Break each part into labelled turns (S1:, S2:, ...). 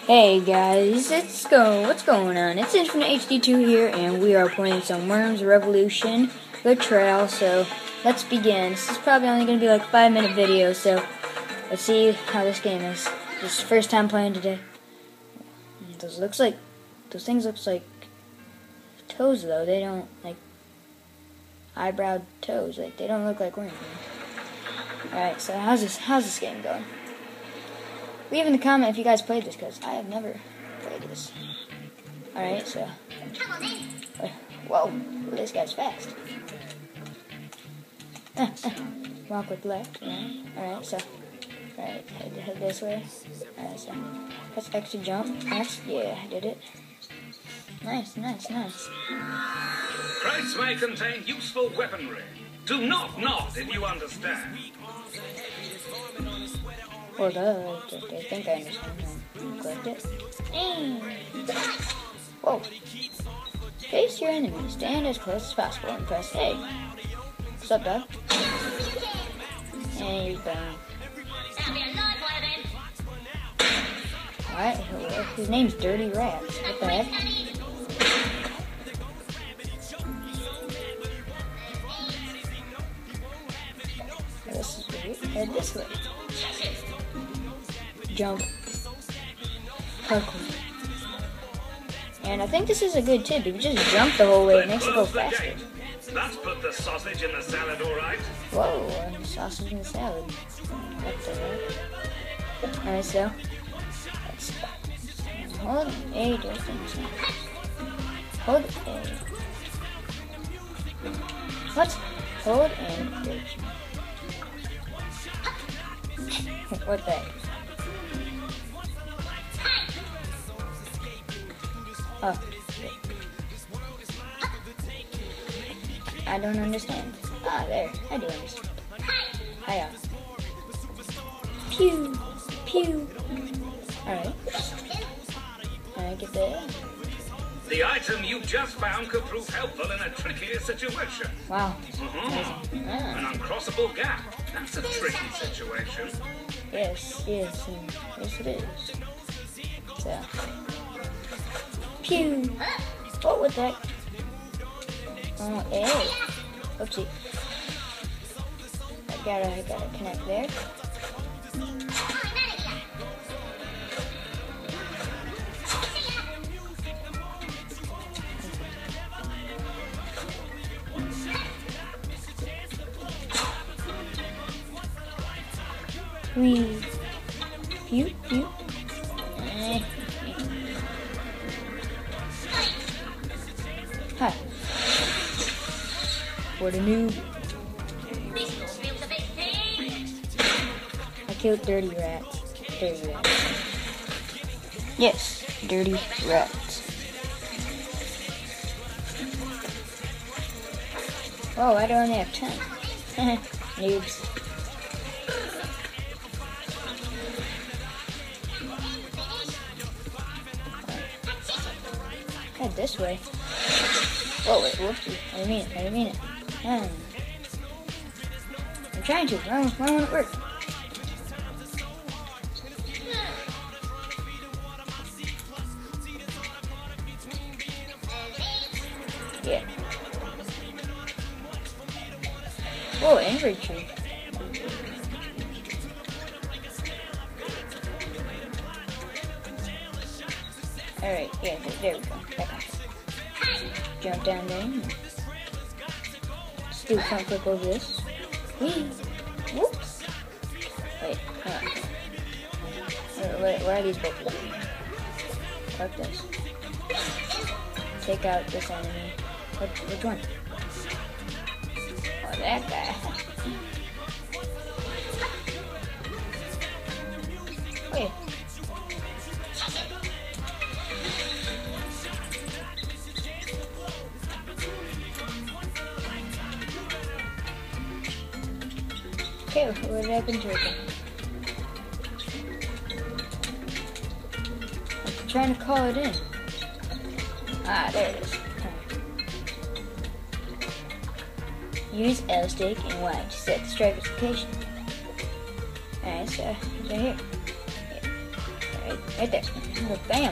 S1: Hey guys, what's going on? It's Infinite HD2 here, and we are playing some Worms Revolution, the trial, so let's begin. This is probably only going to be like a 5-minute video, so let's see how this game is. This is the first time playing today. Those things look like toes though, they don't, like, eyebrow toes, like, they don't look like worms. Alright, so how's this game going? Leave in the comment if you guys played this, because I have never played this. Alright, so... Whoa, this guy's fast. Walk with left, right? Alright, so... Alright, head this way. Alright, so... Press X to jump. X, yeah, I did it. Nice.
S2: Crates may contain useful weaponry. Do not nod if you understand.
S1: Hold up, I think I understand. Collect it. Whoa. Face your enemy. Stand as close as possible and press A. What's up, dog? And you're done. Alright, his name's Dirty Rats. What the heck? This is weird. Head this way. Jump. Parkour. And I think this is a good tip. If you just jump the whole way, it makes it go faster.
S2: Let's put the sausage in the salad, alright?
S1: Whoa, sausage in the salad. What the heck? Alright, so let's hold A to things. Hold A. What? Hold and H. What the heck? Oh, I don't understand. Ah, there. I do understand. Hiya. Pew! Pew! Alright. Alright, get there.
S2: The item you just found could prove helpful in a trickier situation.
S1: Wow.
S2: An uncrossable gap. That's a tricky situation.
S1: Yes it is. So. Pew! Oh, what the heck? Oh, A. Oopsie. I gotta connect there. Wee. Pew. Hi. What a noob. I killed Dirty Rats. Yes, Dirty Rats. Oh, I don't have 10. Noobs. Head this way. Whoa, wait, whoopsie. I didn't mean it. I'm trying to. Why won't it work? Yeah. Whoa, infantry. Alright, yeah, there we go. Jump down there. Let's do a front flip over this. Whee! Whoops! Wait, hang on. Where are these buttons? Fuck this. Take out this enemy. Which one? Oh, that guy. Wait. Okay, what happened to it then? I'm trying to call it in. Ah, there it is. Use L stick and Y to set the striker's location. Alright, so it's right here. Right there. Bam.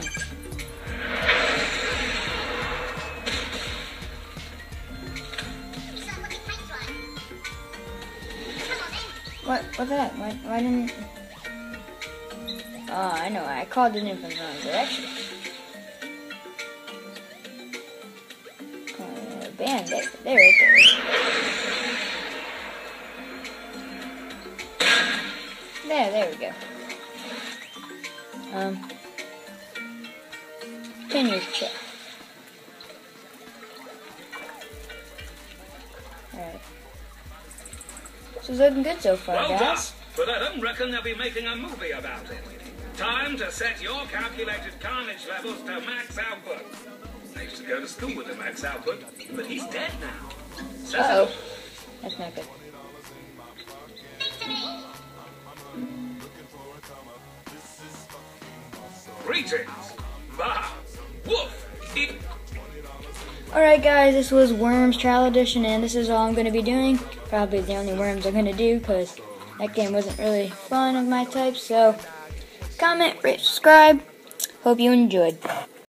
S1: What's that? Why didn't... Oh, I know. I called it in from the wrong direction. Bam, there, right there. There we go. Pin your check. Alright. This is looking good so far,
S2: well
S1: guys.
S2: Done, but I don't reckon they'll be making a movie about it. Time to set your calculated carnage levels to max output. I used to go to school with the max output, but he's dead now.
S1: Uh-oh. That's not good.
S2: Greetings. Bah. Woof.
S1: Alright guys, this was Worms Trial Edition, and this is all I'm going to be doing. Probably the only Worms I'm going to do, because that game wasn't really fun of my type. So, comment, rate, subscribe. Hope you enjoyed.